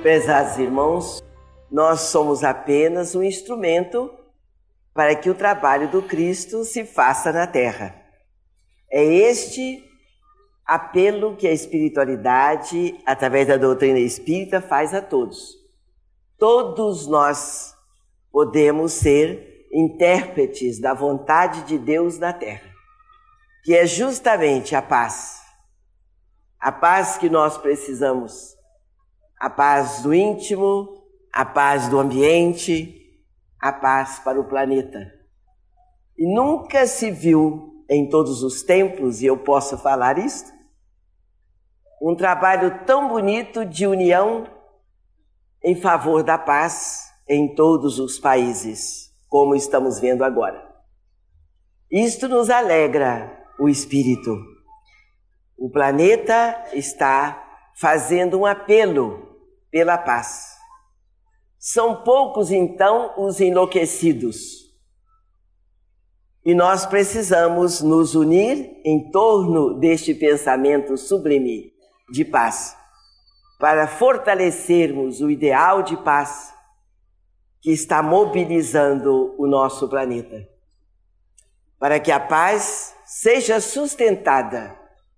Prezados irmãos, nós somos apenas um instrumento para que o trabalho do Cristo se faça na terra. É este apelo que a espiritualidade, através da doutrina espírita, faz a todos. Todos nós podemos ser intérpretes da vontade de Deus na terra, que é justamente a paz que nós precisamos, a paz do íntimo, a paz do ambiente, a paz para o planeta. E nunca se viu em todos os tempos, e eu posso falar isto, um trabalho tão bonito de união em favor da paz em todos os países, como estamos vendo agora. Isto nos alegra o espírito. O planeta está fazendo um apelo pela paz. São poucos, então, os enlouquecidos. E nós precisamos nos unir em torno deste pensamento sublime de paz, para fortalecermos o ideal de paz que está mobilizando o nosso planeta, para que a paz seja sustentada,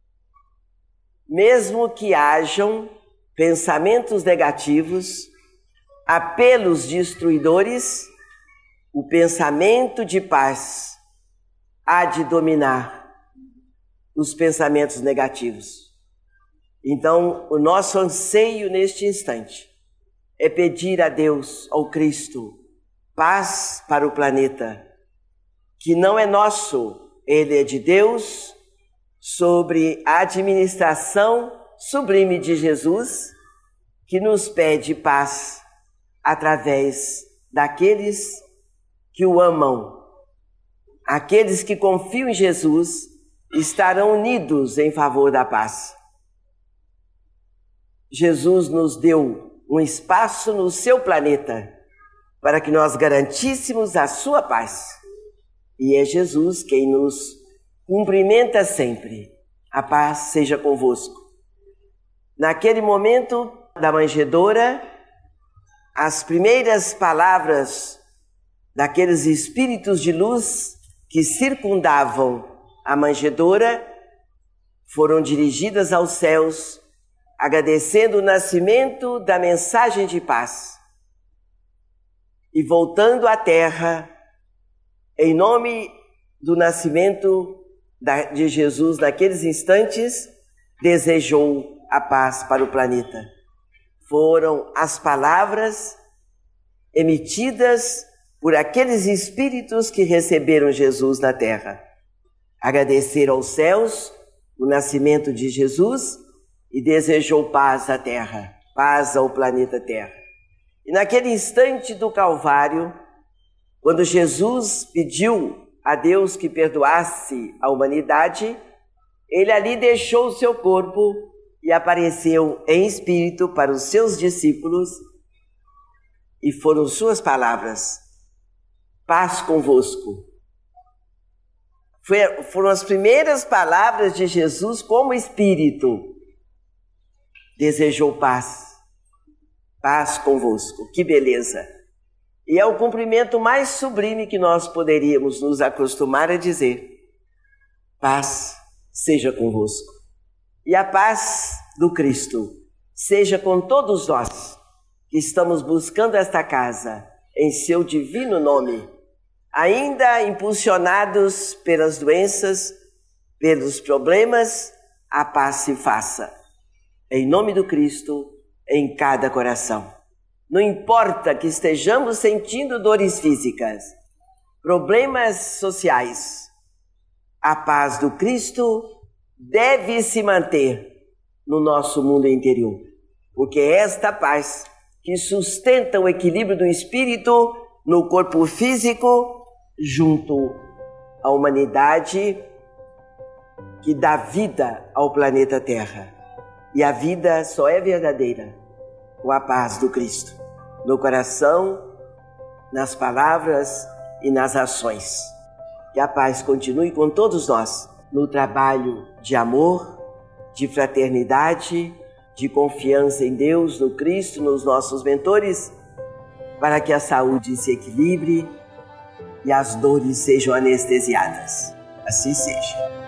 mesmo que hajam pensamentos negativos, apelos destruidores, o pensamento de paz há de dominar os pensamentos negativos. Então, o nosso anseio neste instante é pedir a Deus, ao Cristo, paz para o planeta, que não é nosso, ele é de Deus, sobre a administração sublime de Jesus, que nos pede paz através daqueles que o amam. Aqueles que confiam em Jesus estarão unidos em favor da paz. Jesus nos deu um espaço no seu planeta para que nós garantíssemos a sua paz. E é Jesus quem nos cumprimenta sempre. A paz seja convosco. Naquele momento da manjedoura, as primeiras palavras daqueles espíritos de luz que circundavam a manjedoura foram dirigidas aos céus, agradecendo o nascimento da mensagem de paz. E voltando à terra, em nome do nascimento de Jesus naqueles instantes, desejou a paz para o planeta. Foram as palavras emitidas por aqueles espíritos que receberam Jesus na terra. Agradecer aos céus o nascimento de Jesus e desejou paz à terra, paz ao planeta Terra. E naquele instante do Calvário, quando Jesus pediu a Deus que perdoasse a humanidade, ele ali deixou o seu corpo e apareceu em espírito para os seus discípulos, e foram suas palavras: paz convosco. Foram as primeiras palavras de Jesus como espírito. Desejou paz, paz convosco. Que beleza! E é o cumprimento mais sublime que nós poderíamos nos acostumar a dizer: paz seja convosco. E a paz do Cristo seja com todos nós que estamos buscando esta casa em seu divino nome, ainda impulsionados pelas doenças, pelos problemas, a paz se faça. Em nome do Cristo, em cada coração. Não importa que estejamos sentindo dores físicas, problemas sociais, a paz do Cristo deve se manter no nosso mundo interior, porque é esta paz que sustenta o equilíbrio do espírito no corpo físico, junto à humanidade que dá vida ao planeta Terra. E a vida só é verdadeira com a paz do Cristo, no coração, nas palavras e nas ações. Que a paz continue com todos nós no trabalho de amor, de fraternidade, de confiança em Deus, no Cristo, nos nossos mentores, para que a saúde se equilibre e as dores sejam anestesiadas. Assim seja.